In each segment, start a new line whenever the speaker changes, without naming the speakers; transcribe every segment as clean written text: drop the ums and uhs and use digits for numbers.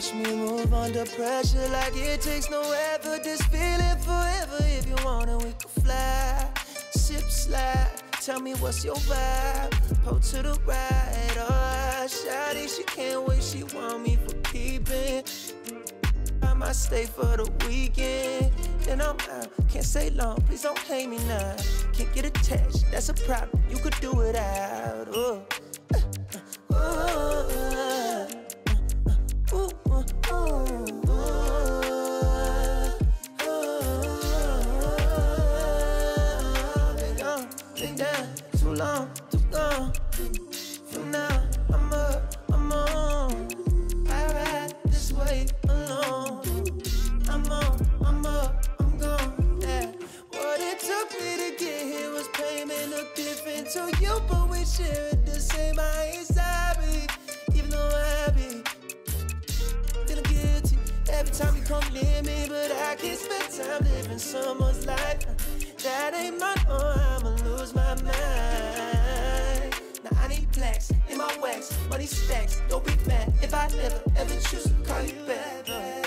Watch me move under pressure like it takes no effort. This feeling forever. If you want it, we can fly. Sip, slide. Tell me what's your vibe. Pull to the right. Oh, shawty, she can't wait. She want me for keeping. I might stay for the weekend. Then I'm out. Can't stay long. Please don't hate me now. Can't get attached. That's a problem. You could do it out. Oh. Been down too long, too gone. For now, I'm up, I'm on. I ride this way alone. I'm on, I'm up, I'm gone. Yeah. What it took me to get here was pain, may look different to you, but we share it the same. I ain't sorry, even though I be feeling guilty every time you come near me. But I can't spend time living someone's life that ain't my own. I'ma lose my mind. Now I need plaques in my wax, money stacks. Don't be mad if I never ever choose to call you back.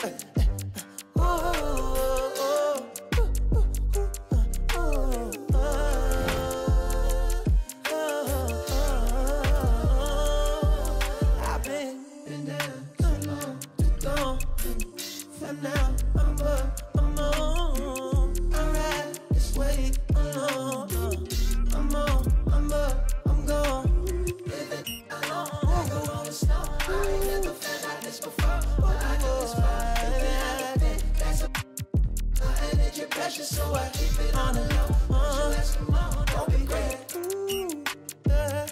I've been down too long, too gone. For now, I'm up, I'm on. I ride this way alone. I'm on, I'm up, I'm gone. Living alone, I go on the snow. I ain't never felt like this before, but I got this far. Living out of bed, that's a energy pressure, so I keep it on the low. You ask for more, don't be great. Yeah.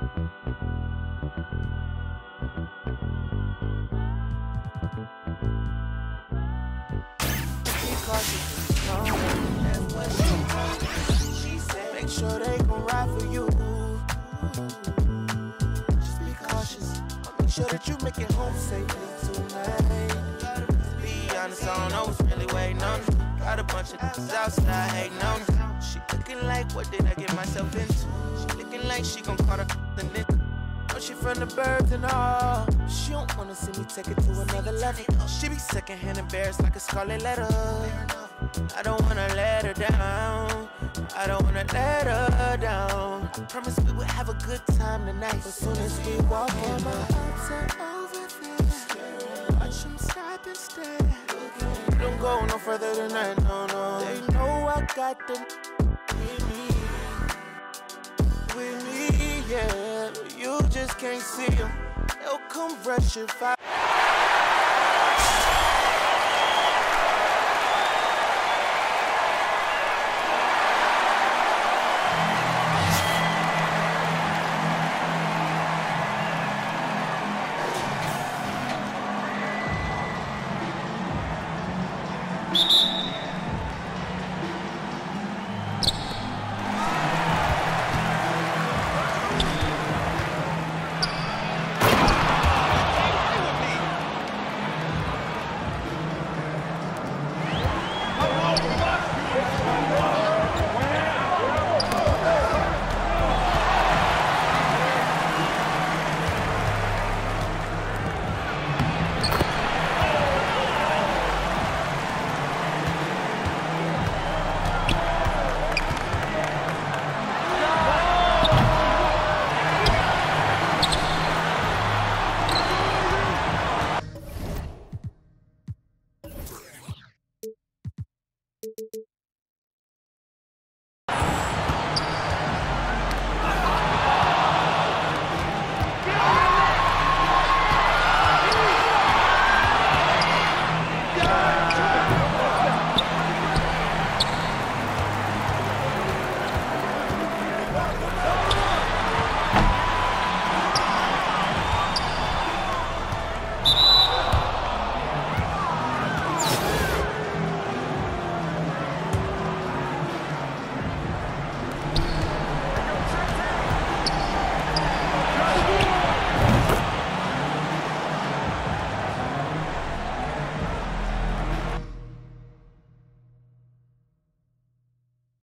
Make sure they gon' ride for you. Just be cautious. Make sure that you make it home safely tonight. Be honest, I don't know what's really waiting on me. Got a bunch of outside hating on me. She looking like, what did I get myself into? She looking like she gon' call the knit. Know she from the burbs and all. She don't wanna see me take it to another level. She be secondhand embarrassed like a scarlet letter. I don't wanna let her down. I don't wanna let her down. Promise we would have a good time tonight. As soon as we walk in, my ups are over there. Watch them stop and stare. Don't go no further than that, no, no. They know I got them with me, yeah. You just can't see them. They'll come rush if I